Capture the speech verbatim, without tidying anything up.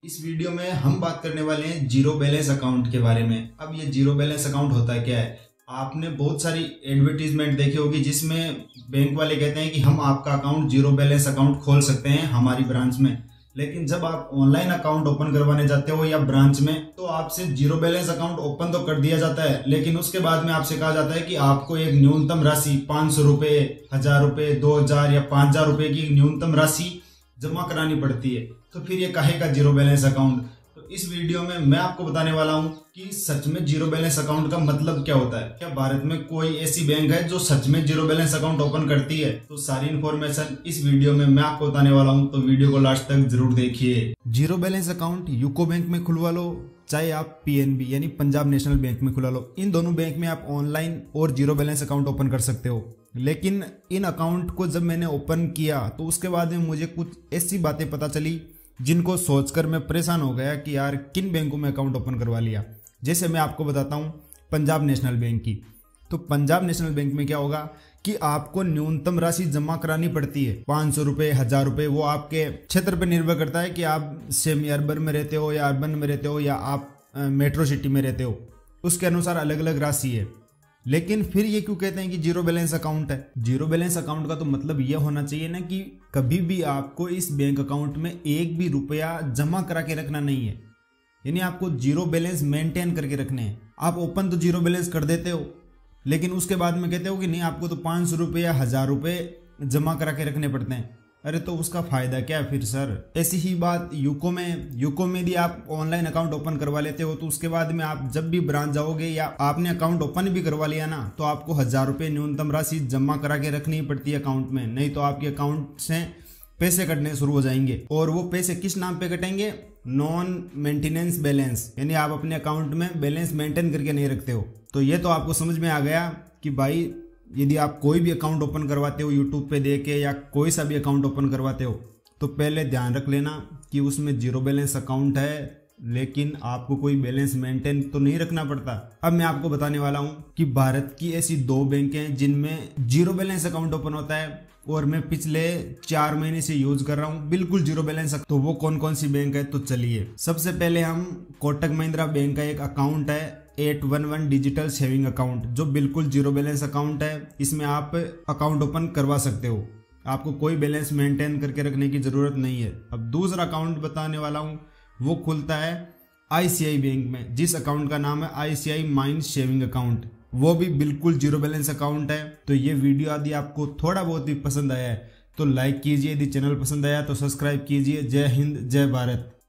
इस वीडियो में हम बात करने वाले हैं जीरो बैलेंस अकाउंट के बारे में। अब ये जीरो बैलेंस अकाउंट होता क्या है? आपने बहुत सारी एडवर्टीजमेंट देखी होगी जिसमें बैंक वाले कहते हैं कि हम आपका अकाउंट जीरो बैलेंस अकाउंट खोल सकते हैं हमारी ब्रांच में। लेकिन जब आप ऑनलाइन अकाउंट ओपन करवाने जाते हो या ब्रांच में, तो आपसे जीरो बैलेंस अकाउंट ओपन तो कर दिया जाता है, लेकिन उसके बाद में आपसे कहा जाता है कि आपको एक न्यूनतम राशि पाँच सौ रुपये, हजार रुपये, दो हजार या पाँच हजार रुपये की न्यूनतम राशि जमा करानी पड़ती है। तो फिर ये काहे का जीरो बैलेंस अकाउंट? तो इस वीडियो में मैं आपको बताने वाला हूँ कि सच में जीरो बैलेंस अकाउंट का मतलब क्या होता है। क्या भारत में कोई ऐसी बैंक है जो सच में जीरो बैलेंस अकाउंट ओपन करती है? तो सारी इन्फॉर्मेशन इस वीडियो में मैं आपको बताने वाला हूँ, तो वीडियो को लास्ट तक जरूर देखिए। Zero balance account UCO bank में खुलवा लो, चाहे आप पीएनबी यानी पंजाब नेशनल बैंक में खुला लो। इन दोनों बैंक में आप ऑनलाइन और जीरो बैलेंस अकाउंट ओपन कर सकते हो। लेकिन इन अकाउंट को जब मैंने ओपन किया तो उसके बाद में मुझे कुछ ऐसी बातें पता चली जिनको सोचकर मैं परेशान हो गया कि यार किन बैंकों में अकाउंट ओपन करवा लिया। जैसे मैं आपको बताता हूँ पंजाब नेशनल बैंक की। तो पंजाब नेशनल बैंक में क्या होगा कि आपको न्यूनतम राशि जमा करानी पड़ती है, पाँच सौ रुपये, हजार रुपये। वो आपके क्षेत्र पर निर्भर करता है कि आप सेमी अर्बन में रहते हो या अर्बन में रहते हो या आप मेट्रो सिटी में रहते हो, उसके अनुसार अलग अलग राशि है। लेकिन फिर ये क्यों कहते हैं कि जीरो बैलेंस अकाउंट है? जीरो बैलेंस अकाउंट का तो मतलब यह होना चाहिए ना कि कभी भी आपको इस बैंक अकाउंट में एक भी रुपया जमा करा के रखना नहीं है, यानी आपको जीरो बैलेंस मेंटेन करके रखने हैं। आप ओपन तो जीरो बैलेंस कर देते हो, लेकिन उसके बाद में कहते हो कि नहीं आपको तो पाँच सौ रुपये या हजार रुपये जमा करा के रखने पड़ते हैं। अरे तो उसका फायदा क्या है फिर सर? ऐसी ही बात यूको में यूको में भी आप ऑनलाइन अकाउंट ओपन करवा लेते हो, तो उसके बाद में आप जब भी ब्रांच जाओगे या आपने अकाउंट ओपन भी करवा लिया ना, तो आपको हजार रुपये न्यूनतम राशि जमा करा के रखनी पड़ती है अकाउंट में, नहीं तो आपके अकाउंट से पैसे कटने शुरू हो जाएंगे। और वो पैसे किस नाम पे कटेंगे? नॉन मेंटेनेंस बैलेंस, यानी आप अपने अकाउंट में बैलेंस मेंटेन करके नहीं रखते हो। तो ये तो आपको समझ में आ गया कि भाई यदि आप कोई भी अकाउंट ओपन करवाते हो यूट्यूब पे देख के या कोई सा भी अकाउंट ओपन करवाते हो, तो पहले ध्यान रख लेना कि उसमें जीरो बैलेंस अकाउंट है, लेकिन आपको कोई बैलेंस मेंटेन तो नहीं रखना पड़ता। अब मैं आपको बताने वाला हूं कि भारत की ऐसी दो बैंक हैं जिनमें जीरो बैलेंस अकाउंट ओपन होता है और मैं पिछले चार महीने से यूज कर रहा हूं बिल्कुल जीरो बैलेंस। तो वो कौन कौन सी बैंक है? तो चलिए, सबसे पहले हम कोटक महिंद्रा बैंक का एक अकाउंट है eight one one digital saving account, जो बिल्कुल जीरो बैलेंस अकाउंट है। इसमें आप अकाउंट ओपन करवा सकते हो, आपको कोई बैलेंस मेंटेन करके रखने की जरूरत नहीं है। अब दूसरा अकाउंट बताने वाला हूं, वो खुलता है आईसीआई बैंक में, जिस अकाउंट का नाम है आईसीआई माइंड सेविंग अकाउंट। वो भी बिल्कुल जीरो बैलेंस अकाउंट है। तो ये वीडियो यदि आपको थोड़ा बहुत भी पसंद आया है तो लाइक कीजिए, यदि चैनल पसंद आया तो सब्सक्राइब कीजिए। जय हिंद, जय भारत।